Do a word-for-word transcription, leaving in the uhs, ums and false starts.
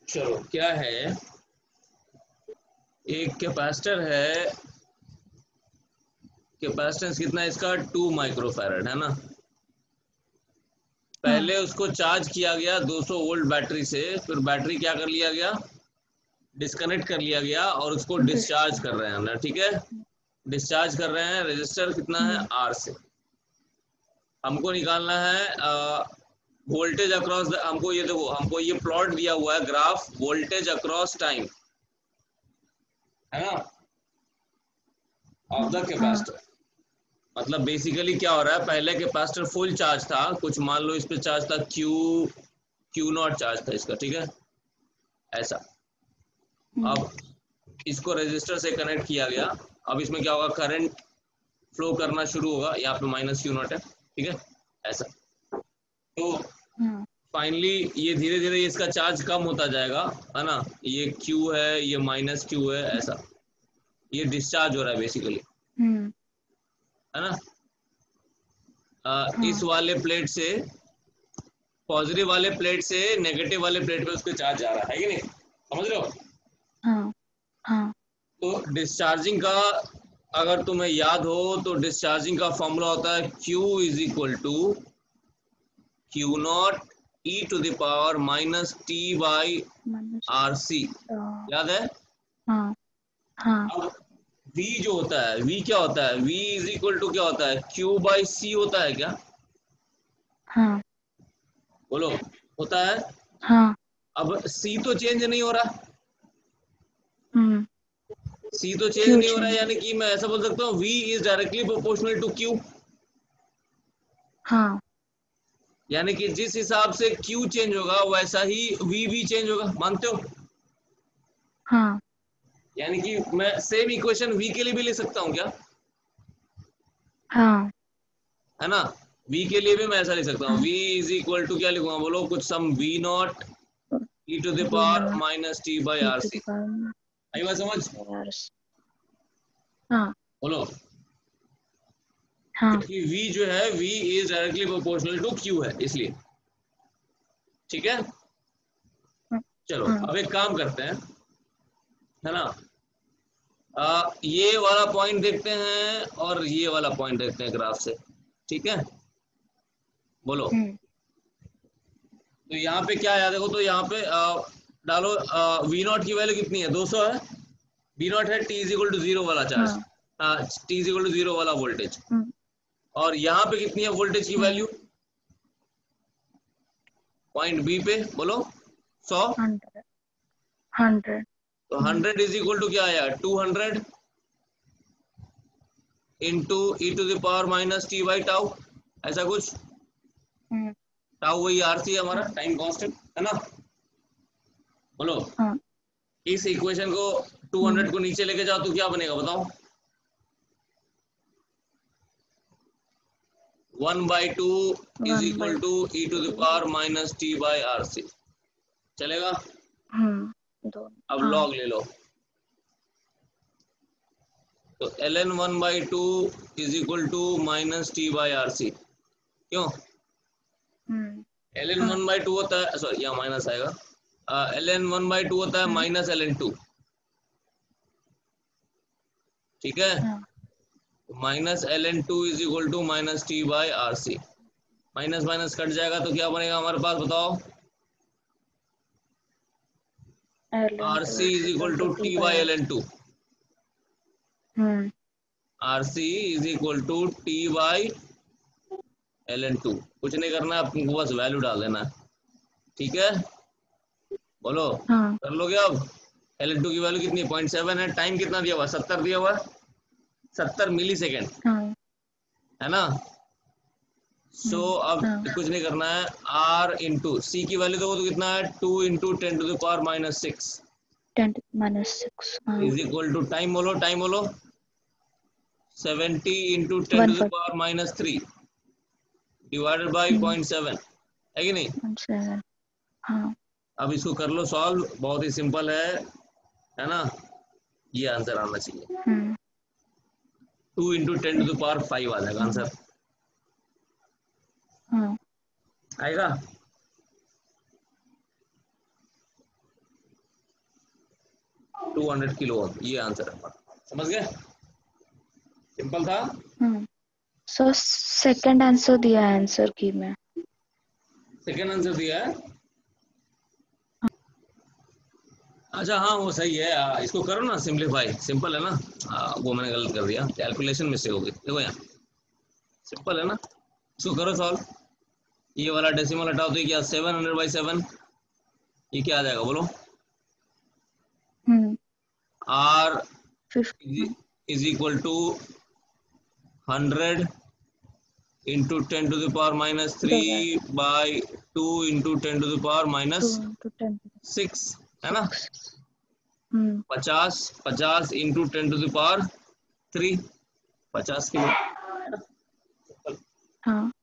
चलो क्या है, एक कैपेसिटर है, कैपेसिटेंस कितना है इसका, टू माइक्रोफैरड है ना। हाँ, पहले उसको चार्ज किया गया दो सौ वोल्ट बैटरी से, फिर बैटरी क्या कर लिया गया, डिस्कनेक्ट कर लिया गया और उसको डिस डिस्चार्ज कर रहे हैं हमने, ठीक है। डिस्चार्ज कर रहे हैं, रेजिस्टर कितना है, हम्म, आर से। हमको निकालना है वोल्टेज अक्रॉस द, हमको ये देखो, हमको ये प्लॉट दिया हुआ है ग्राफ, वोल्टेज अक्रॉस टाइम, है ना, ऑफ द हाँ, कैपेसिटर। मतलब बेसिकली क्या हो रहा है, पहले कैपेसिटर फुल चार्ज था, कुछ मान लो इस पे चार्ज था क्यू, क्यू नॉट चार्ज था इसका, ठीक है, ऐसा। हम्म, अब इसको रेजिस्टर से कनेक्ट किया गया, अब इसमें क्या होगा, करंट फ्लो करना शुरू होगा, यहाँ पे माइनस क्यू नॉट है, ठीक है, ऐसा। तो हाँ, फाइनली ये धीरे धीरे इसका चार्ज कम होता जाएगा, है ना, ये क्यू है, ये माइनस क्यू है, ऐसा, ये डिस्चार्ज हो रहा है बेसिकली, हम्म, है ना। आ, इस हाँ, वाले प्लेट से, पॉजिटिव वाले प्लेट से नेगेटिव वाले प्लेट पे उसको चार्ज जा रहा है कि नहीं, समझ रहे हो। हाँ, हाँ, तो डिस्चार्जिंग का, अगर तुम्हें याद हो तो डिस्चार्जिंग का फॉर्मूला होता है Q is equal to Q naught e to the power minus t by minus, R C, याद है। हाँ, हाँ, अब V जो होता है, V क्या होता है, V इज इक्वल टू क्या होता है, Q बाई सी होता है क्या, हाँ, बोलो, होता है। हाँ, अब C तो चेंज नहीं हो रहा, हम्म, C तो चेंज क्यों नहीं हो रहा है, चाहिए? यानी कि मैं ऐसा बोल सकता हूँ V is directly proportional to Q, हाँ, यानी कि जिस हिसाब से Q चेंज होगा वैसा ही V भी चेंज होगा, मानते हो। हाँ, यानी कि मैं सेम इक्वेशन V के लिए भी लिख सकता हूँ क्या, हाँ, है ना। V के लिए भी मैं ऐसा लिख सकता हूँ, हाँ, V इज इक्वल टू क्या लिखूंगा, बोलो, कुछ some V naught e to the V power naught minus t by e R to C. The power आई बात समझ, यार, हाँ, बोलो, हाँ, क्योंकि V जो है, V is directly proportional to Q है, इसलिए, ठीक है। हाँ, चलो हाँ, अब एक काम करते हैं, है ना, आ, ये वाला पॉइंट देखते हैं और ये वाला पॉइंट देखते हैं ग्राफ से, ठीक है, बोलो। हम्म, तो यहाँ पे क्या है, देखो, तो यहाँ पे आ, डालो, वी नॉट की वैल्यू कितनी है, दो सौ है, वी नॉट है t is equal to zero वाला चार्ज, हाँ, t is equal to zero वाला वोल्टेज, हम्म, और यहाँ पे कितनी है वोल्टेज की हम्म, वैल्यू, पॉइंट बी पे, बोलो, सौ। हंड्रेड, हंड्रेड, तो hmm, hundred is equal to क्या आया, two hundred into e to the power minus t by tau, ऐसा कुछ। हम्म, टाउ वही आर सी है हमारा हाँ, टाइम कांस्टेंट, है ना, बोलो। हाँ, इस इक्वेशन को टू हम्म, हंड्रेड को नीचे लेके जाओ तो क्या बनेगा, बताओ, one by two is one by equal to e to the two, power minus t by R C, चलेगा। हम्म, दो, अब हाँ, लॉग ले लो, तो l n one by two is equal to minus t by R C, क्यों, hmm, l n हाँ, one by two होता है, सॉरी यहाँ माइनस आएगा, l n one by two होता है hmm, minus l N to, ठीक है, हाँ, minus l N two is equal to minus t by R C, minus minus cut जाएगा तो क्या बनेगा हमारे पास, बताओ, l R into C is is equal equal to to t t by by R l n C, two, R C is equal to t by l N two, कुछ नहीं करना है, आपको बस वैल्यू डाल देना है, ठीक है, बोलो, हाँ, कर लोगे अब। एल एन टू की वैल्यू कितनी, पॉइंट सेवन है, टाइम कितना दिया हुआ है, सत्तर दिया हुआ है, सत्तर मिली सेकेंड, हाँ, है ना। सो हम्म, अब हाँ, कुछ नहीं करना है, आर इंटू सी की वैल्यू देखो तो कितना है, two into ten to the power minus six ten minus six, हाँ, इज इक्वल टू, टाइम बोलो, टाइम बोलो, seventy into ten one to the forty, power minus three divided by hmm, point seven, है कि नहीं। One seven, हाँ, अब इसको कर लो सॉल्व, बहुत ही सिंपल है है ना, ये आंसर आना चाहिए, hmm, two into ten to the power five आ जाएगा हम्म, आंसर, हाँ, आएगा। टू हंड्रेड किलो वाट, ये आंसर है हमारा। समझ गए? सिंपल था। हम्म सर सेकंड आंसर दिया है आंसर की में। सेकेंड आंसर दिया है। अच्छा हाँ वो सही है। आ, इसको करो ना सिंपलीफाई, सिंपल है ना। आ, वो मैंने गलत कर दिया, कैलकुलेशन मिस्टेक हो गई। देखो यहाँ सिंपल है ना, इसको करो सॉल्व। ये वाला डेसिमल हटाओ तो ये क्या, सेवन हंड्रेड बाई सेवन, ये क्या आ जाएगा बोलो? Hmm R fifty is equal to hundred into ten to the power minus three divide by two into ten to the power two minus into ten six, है ना? Six. Hmm पचास पचास into ten to the power three, पचास kilo. हाँ